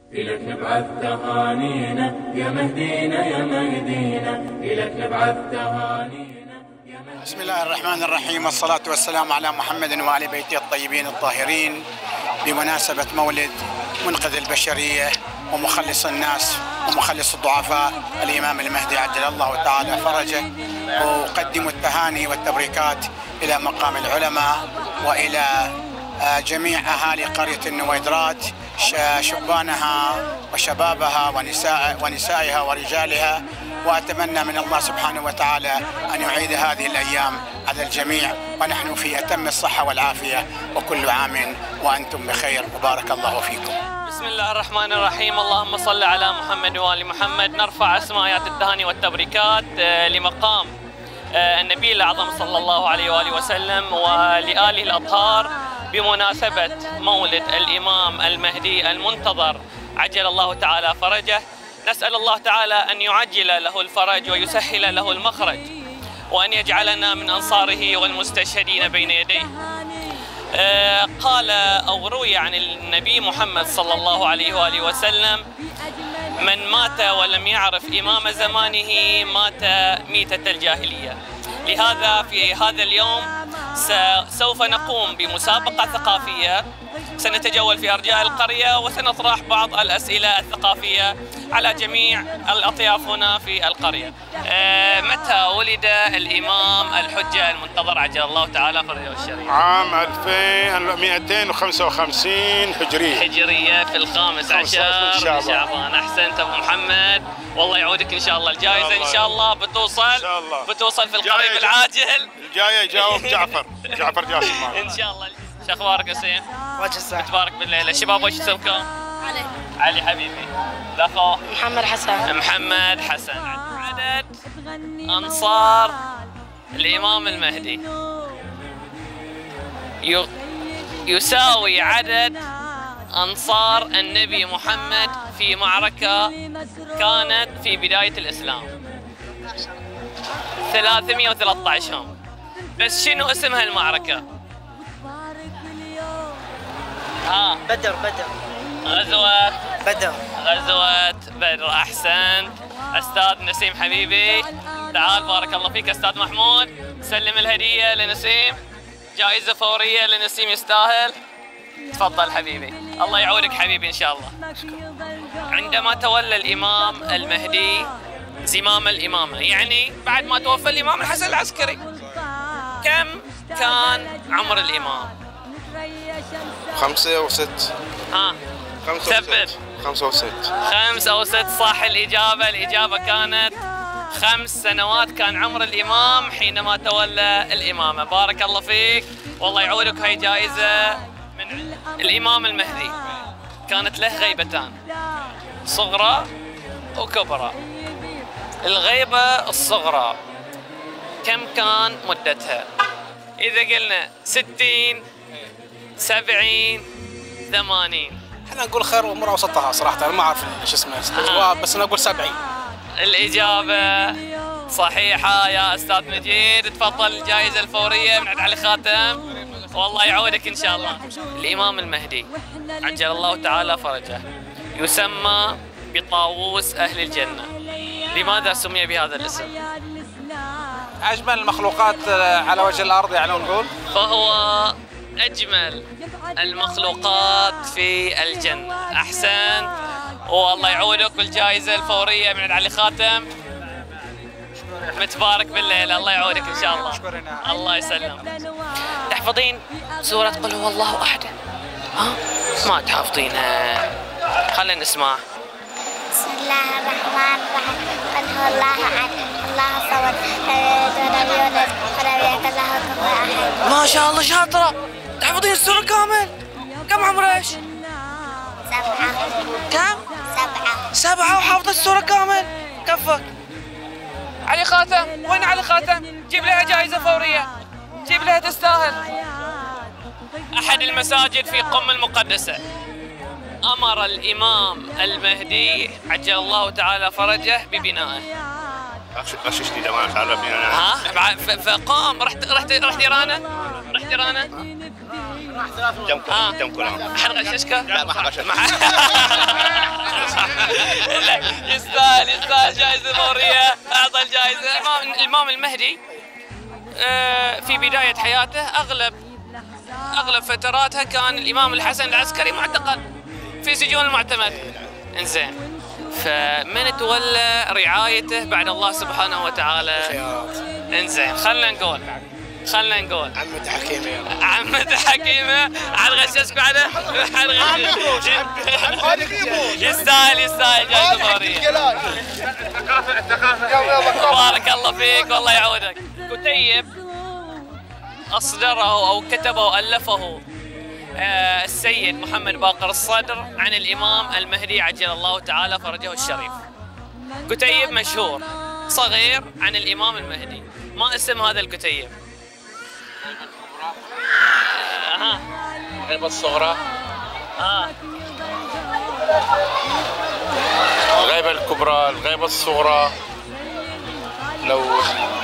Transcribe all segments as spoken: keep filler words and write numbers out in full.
إلك نبعث تهانينا يا مهدينا يا مهدينا، إلك نبعث تهانينا يا مهدينا. بسم الله الرحمن الرحيم، والصلاة والسلام على محمد وآل بيته الطيبين الطاهرين بمناسبة مولد منقذ البشرية ومخلص الناس ومخلص الضعفاء الإمام المهدي عجل الله تعالى فرجه. أقدم التهاني والتبريكات إلى مقام العلماء وإلى جميع أهالي قرية النويدرات، شبانها وشبابها ونساء ونسائها ورجالها، وأتمنى من الله سبحانه وتعالى أن يعيد هذه الأيام على الجميع ونحن في أتم الصحة والعافية، وكل عام وأنتم بخير وبارك الله فيكم. بسم الله الرحمن الرحيم، اللهم صل على محمد وآل محمد. نرفع أسماءات التهاني والتبريكات لمقام النبي الأعظم صلى الله عليه وآله وسلم ولآله الأطهار بمناسبة مولد الإمام المهدي المنتظر عجل الله تعالى فرجه. نسأل الله تعالى أن يعجل له الفرج ويسهل له المخرج، وأن يجعلنا من أنصاره والمستشهدين بين يديه. آه قال أو روي عن النبي محمد صلى الله عليه وآله وسلم: من مات ولم يعرف إمام زمانه مات ميتة الجاهلية. لهذا في هذا اليوم سوف نقوم بمسابقة ثقافية، سنتجول في أرجاء القرية وسنطرح بعض الأسئلة الثقافية على جميع الأطياف هنا في القرية. أه متى ولد الإمام الحجة المنتظر عجل الله تعالى فرجه الشريف؟ عام ألفين ومئتين وخمسة وخمسين هجرية هجرية في الخامس عشر من شعبان. أحسنت أبو محمد، والله يعودك إن شاء الله. الجائزة إن شاء الله بتوصل إن شاء الله. بتوصل في القريب العاجل. الجاية يجاوب جعفر جعفر جاسم إن شاء الله. شو أخبارك يا سيد؟ وجه الساعة. متبارك بالليلة. الشباب وش اسمكم؟ علي. علي حبيبي. الأخو؟ محمد حسن. محمد حسن. عدد أنصار الإمام المهدي يساوي عدد أنصار النبي محمد في معركة كانت في بداية الإسلام. ثلاثمئة وثلاثة عشر هم. بس شنو اسم هالمعركة؟ ها بدر. بدر. غزوة بدر. غزوة بدر. أحسنت. أستاذ نسيم حبيبي، تعال بارك الله فيك. أستاذ محمود، سلم الهدية لنسيم، جائزة فورية لنسيم يستاهل. تفضل حبيبي، الله يعودك حبيبي إن شاء الله. عندما تولى الإمام المهدي زمام الإمامة، يعني بعد ما توفى الإمام الحسن العسكري، كم كان عمر الإمام؟ خمسة وست. ها ثبت. خمسة وست. خمس أو ست صح الإجابة. الإجابة كانت خمس سنوات كان عمر الإمام حينما تولى الإمامة. بارك الله فيك، والله يعودك. هاي جائزة من الإمام المهدي. كانت له غيبتان، صغرى وكبرى. الغيبة الصغرى كم كان مدتها؟ إذا قلنا ستين، سبعين، ثمانين. احنا نقول خير وامور اوسطها صراحه، انا ما اعرف شو اسمه الجواب، بس انا اقول سبعين. الاجابه صحيحه يا استاذ مجيد. تفضل الجائزه الفوريه من عند علي خاتم، والله يعودك ان شاء الله. الامام المهدي عجل الله تعالى فرجه يسمى بطاووس اهل الجنه. لماذا سمي بهذا الاسم؟ اجمل المخلوقات على وجه الارض يعني نقول. فهو أجمل المخلوقات في الجنة. أحسنت، والله يعودك بالجائزة الفورية من علي خاتم. متبارك بالليلة، الله يعودك إن شاء الله. الله يسلم. تحفظين سورة قل هو الله أحد؟ ها؟ ما تحفظينها، خلينا نسمع. بسم الله الرحمن الرحيم. قل هو الله أحد الله صمد لم يلد ولم يولد ولم يكن له كفوا أحد. ما شاء الله شاطرة، تحفظين السورة كامل. كم عمرك؟ سبعة. كم؟ سبعة. سبعة وحافظة السورة كامل. كفك. علي خاتم، وين علي خاتم؟ جيب لها جائزة فورية، جيب لها تستاهل. أحد المساجد في قم المقدسة أمر الإمام المهدي عجل الله تعالى فرجه ببنائه. غششني جماعة تعرفني أنا. ها؟ فقام. رحت رحت رحت إيرانا؟ رحت إيرانا؟ جمكم جمكم. حد غششك؟ لا ما حد غششني. لا يستاهل يستاهل جائزة فورية. أعطى الجائزة. الإمام الإمام المهدي في بداية حياته أغلب أغلب فتراتها كان الإمام الحسن العسكري معتقل في سجون المعتمد. إنزين، فمن تولى رعايته بعد الله سبحانه وتعالى؟ إنزين، خلنا نقول خلنا نقول عمته حكيمه. يلا عمته حكيمه. حنغششك بعده. يستاهل يستاهل جائزة فورية. بارك الله فيك والله يعودك. كتيب أصدره أو كتبه وألفه السيد محمد باقر الصدر عن الإمام المهدي عجل الله تعالى فرجه الشريف. كتيب مشهور صغير عن الإمام المهدي. ما اسم هذا الكتيب؟ ها الغيبة الصغرى. ها الغيبة الكبرى، الغيبة الصغرى. لو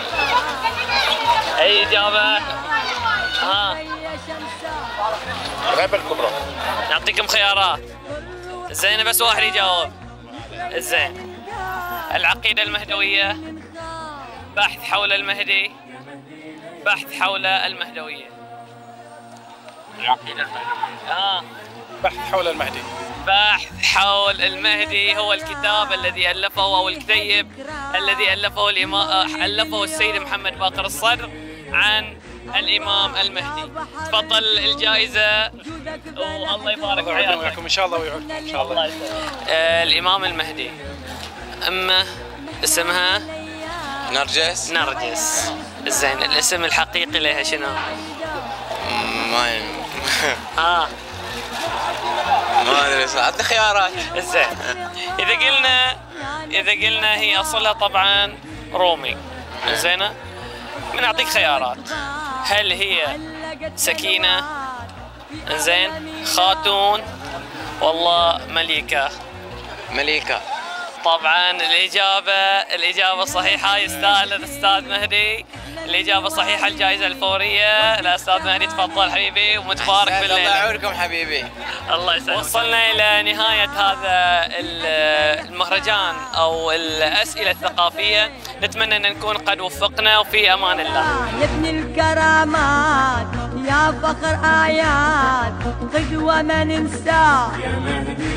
أي إجابة؟ ها الغيبة الكبرى. نعطيكم خيارات. زين بس واحد يجاوب. زين، العقيدة المهدوية، بحث حول المهدي، بحث حول المهدوية. العقيدة المهدوية. ها بحث حول المهدي. بحث حول المهدي هو الكتاب الذي ألفه أو الكتيب الذي ألفه الإمام ألفه السيد محمد باقر الصدر عن الإمام المهدي. تفضل الجائزة والله يبارك فيكم ان شاء الله ويعودكم ان شاء الله. آه الإمام المهدي أمه اسمها نرجس. نرجس. زين، الاسم الحقيقي لها شنو؟ ما اه ما ادري، عطني خيارات. زين، اذا قلنا اذا قلنا هي اصلها طبعا رومي. زينه، بنعطيك خيارات. هل هي سكينه، زين، خاتون، والله مليكه؟ مليكه. طبعا الإجابة الإجابة الصحيحة. يستاهل الأستاذ مهدي الإجابة الصحيحة الجائزة الفورية. الأستاذ مهدي تفضل حبيبي ومتبارك بالليلة. الله يعوركم حبيبي. الله يسلمك. وصلنا إلى نهاية هذا المهرجان أو الأسئلة الثقافية. نتمنى أن نكون قد وفقنا وفي أمان الله. يا ابن الكرامات يا فخر آيات قدوة ما ننساه.